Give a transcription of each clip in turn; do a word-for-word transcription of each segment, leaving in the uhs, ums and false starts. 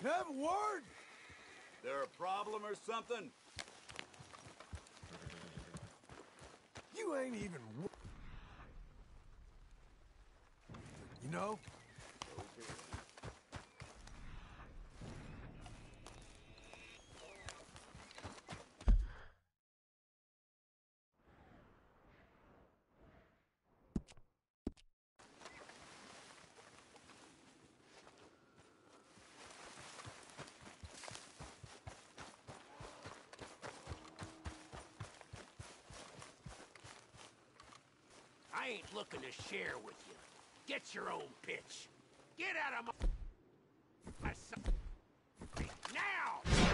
have a word? There a problem or something? You ain't even... You know? I ain't looking to share with you. Get your own pitch. Get out of my... my son. Now!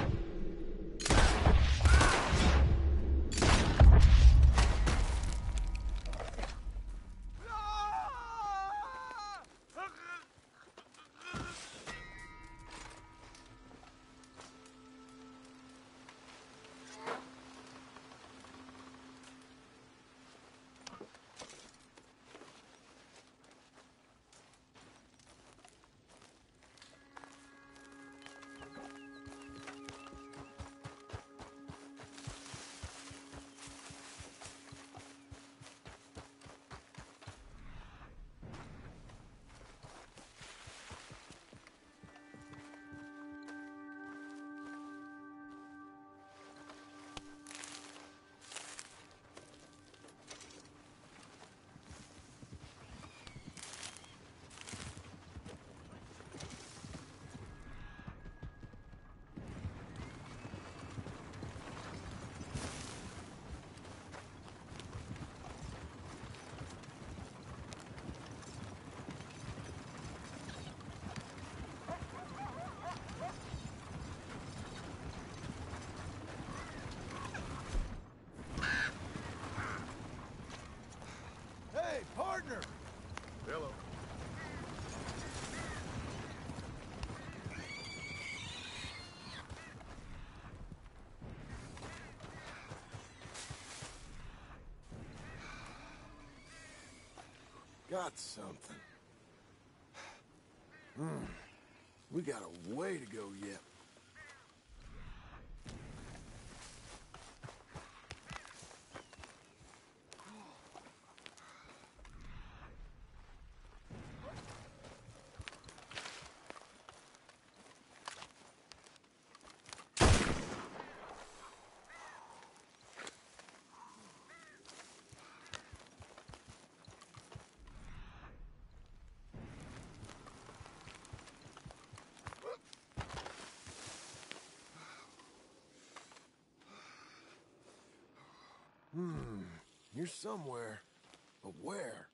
Hey, partner! Hello. Got something. Hmm. We got a way to go yet. Hmm. You're somewhere. But where?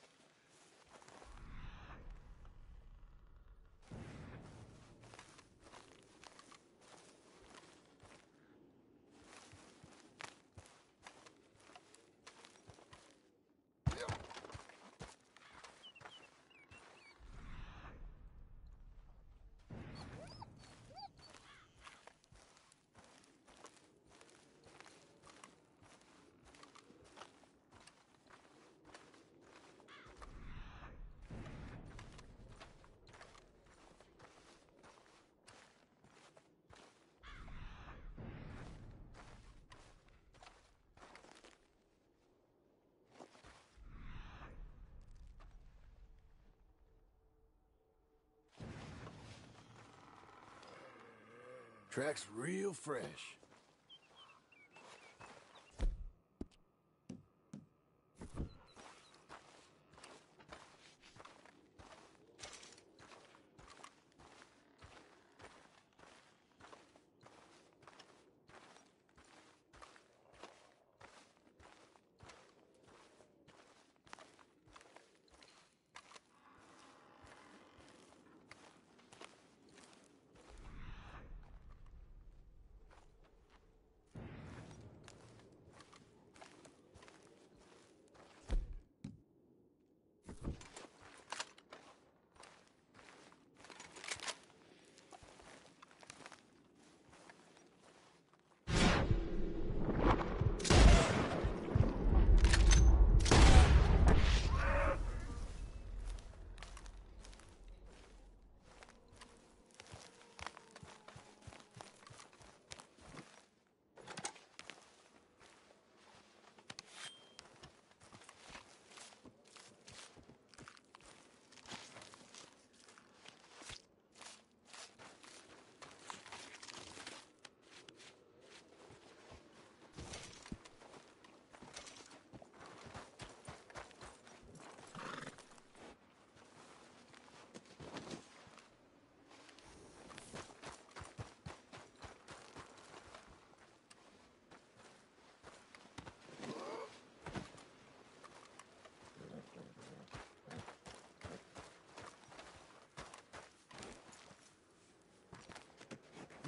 Track's real fresh.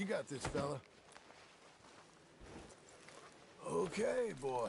got this, fella. Okay, boy.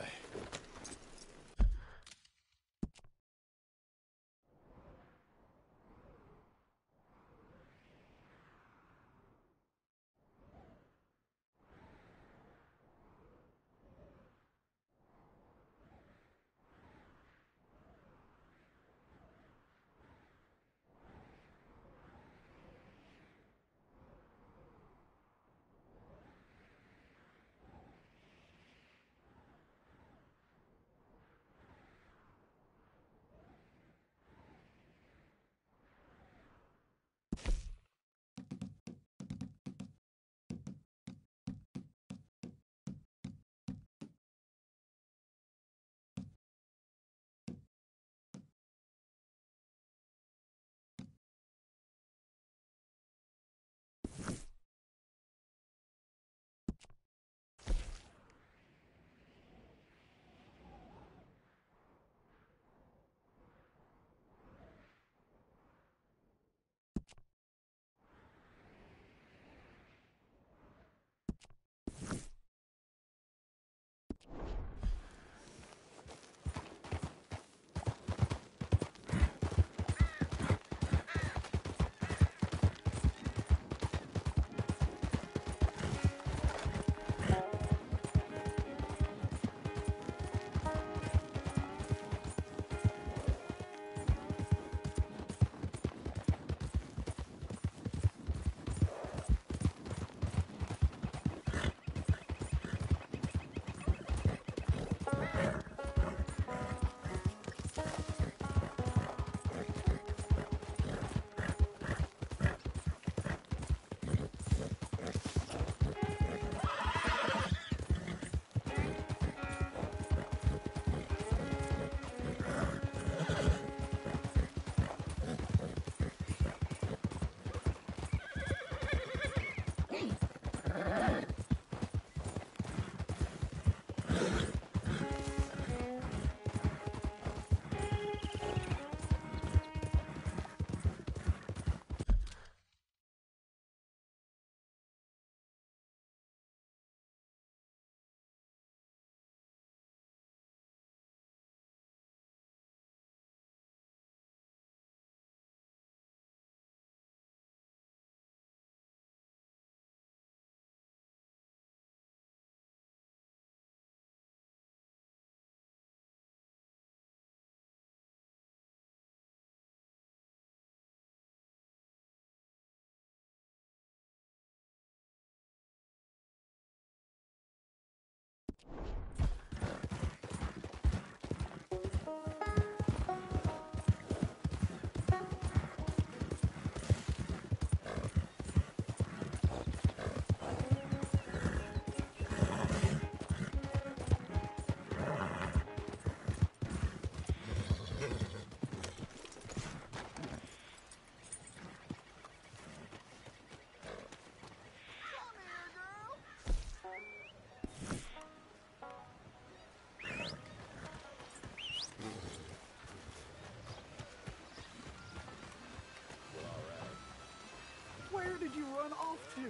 Where did you run off to?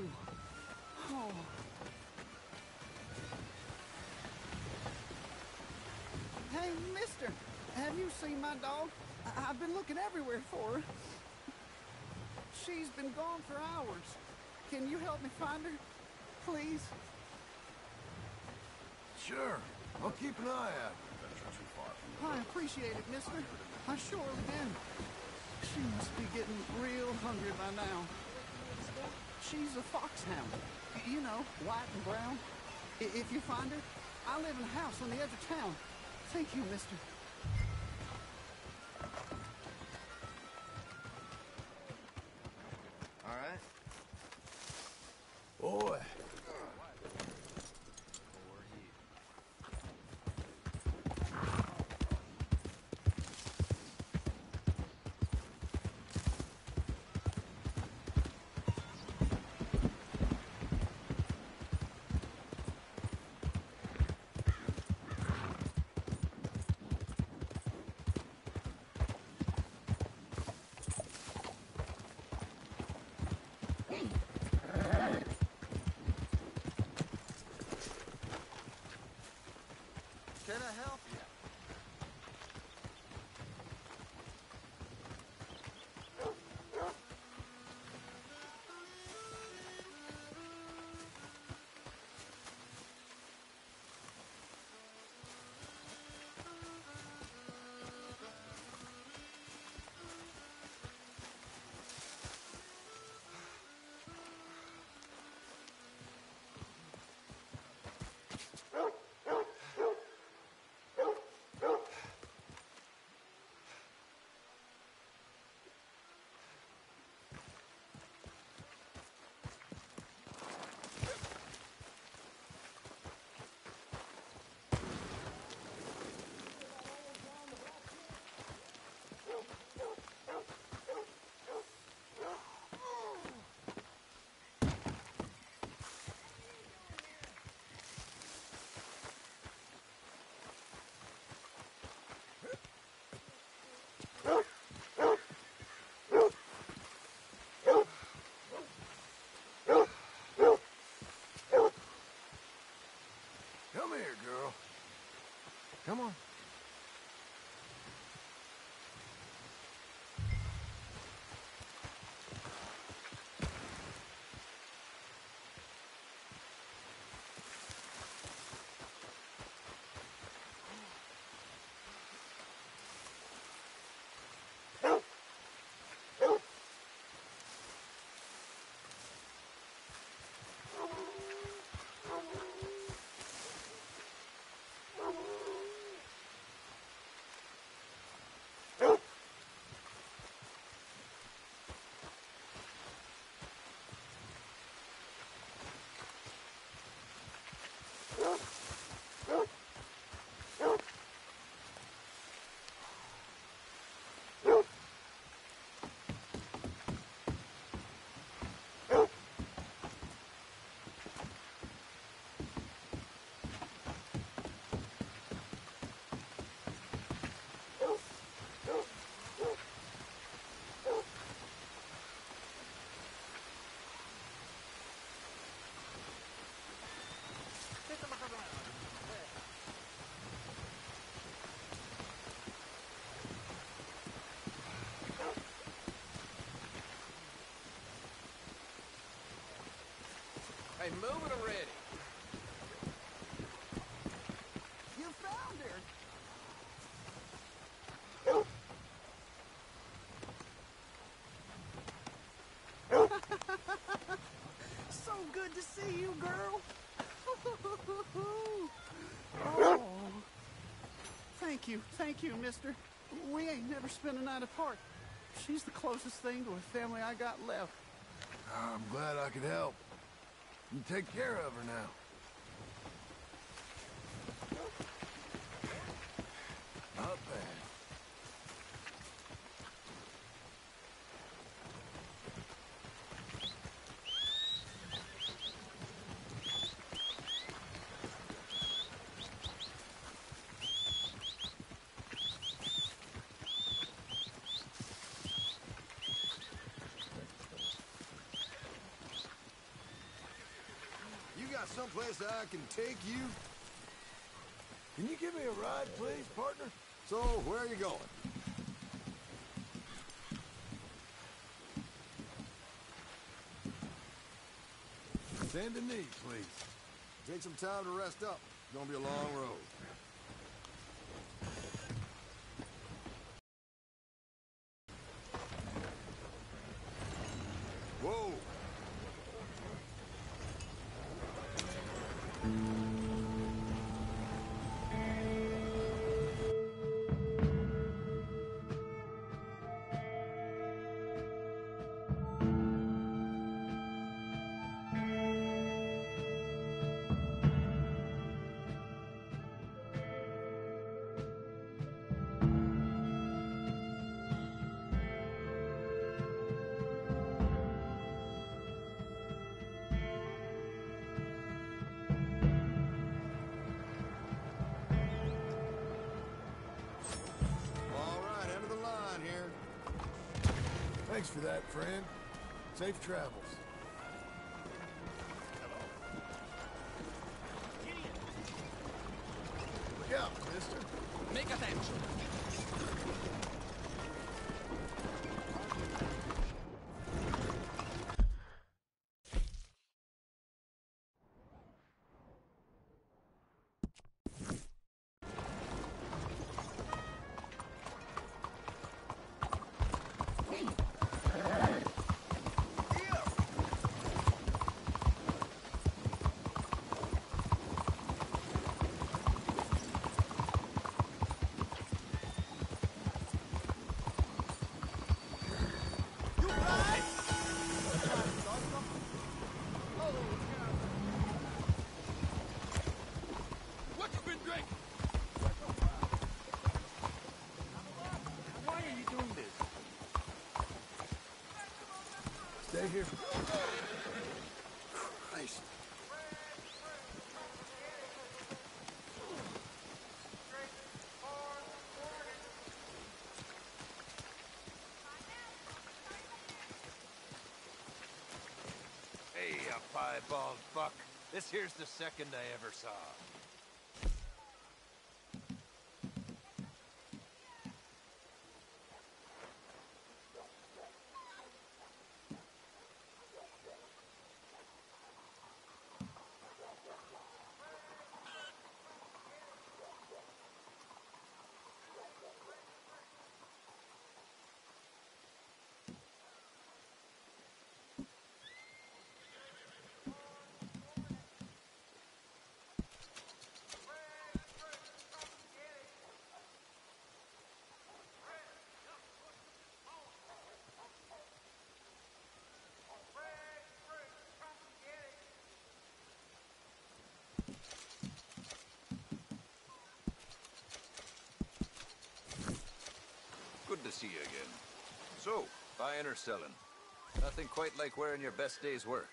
Oh. Hey, mister, have you seen my dog? I I've been looking everywhere for her. She's been gone for hours. Can you help me find her? Please? Sure. I'll keep an eye out. I appreciate it, mister. I sure do. She must be getting real hungry by now. She's a foxhound. You know, white and brown. I if you find her, I live in a house on the edge of town. Thank you, mister. All right. Boy. Can I help you? Come here, girl. Come on. Hey, move it already. You found her. So good to see you, girl. Oh. Thank you, thank you, mister. We ain't never spent a night apart. She's the closest thing to a family I got left. I'm glad I could help. You take care of her now. Not bad. Someplace I can take you? Can you give me a ride, please, partner? So, where are you going? Saint Denis, please. Take some time to rest up. It's gonna be a long road. Whoa! Thanks for that, friend. Safe travels. Look out, mister. Make attention. What you been drinking? Why are you doing this? Stay here. Christ. Hey, you piebald fuck. This here's the second I ever saw. Good to see you again. So, buying or selling? Nothing quite like wearing your best day's work.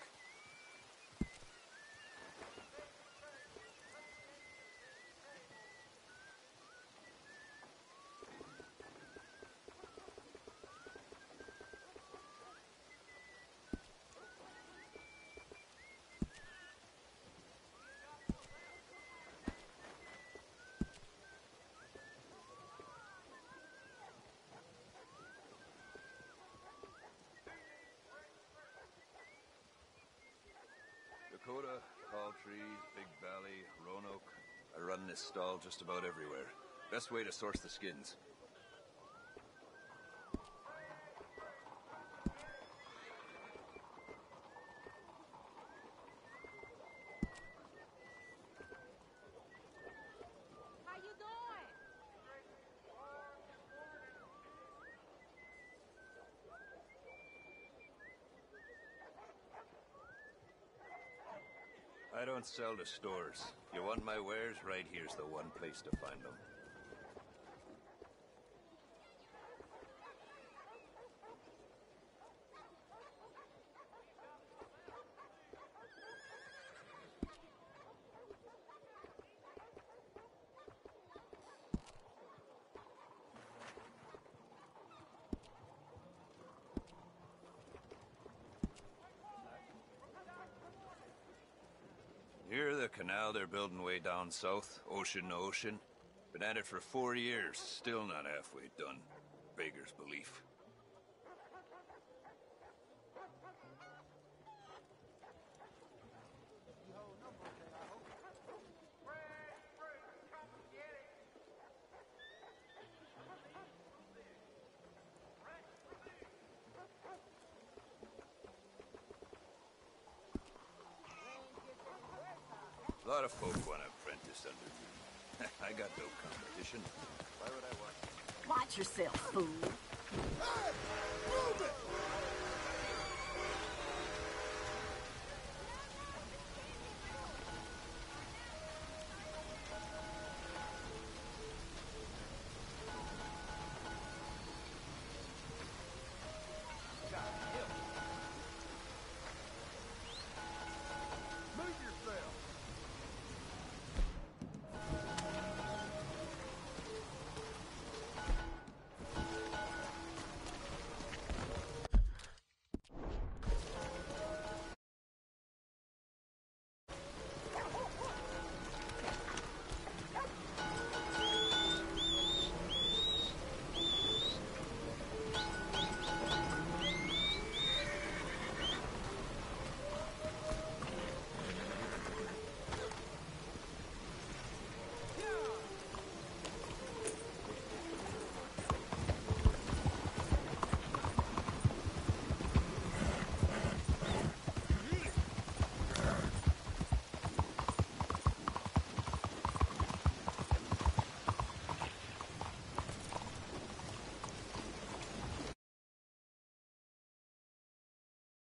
Dakota, Tall Trees, Big Valley, Roanoke. I run this stall just about everywhere. Best way to source the skins. How you doing? I don't sell to stores. You want my wares? Right here's the one place to find them. Hear the canal they're building way down south, ocean to ocean? Been at it for four years, still not halfway done. Beggar's belief. A lot of folk want to apprentice under me. I got no competition. Why would I want? Watch yourself, fool. Hey! Move it!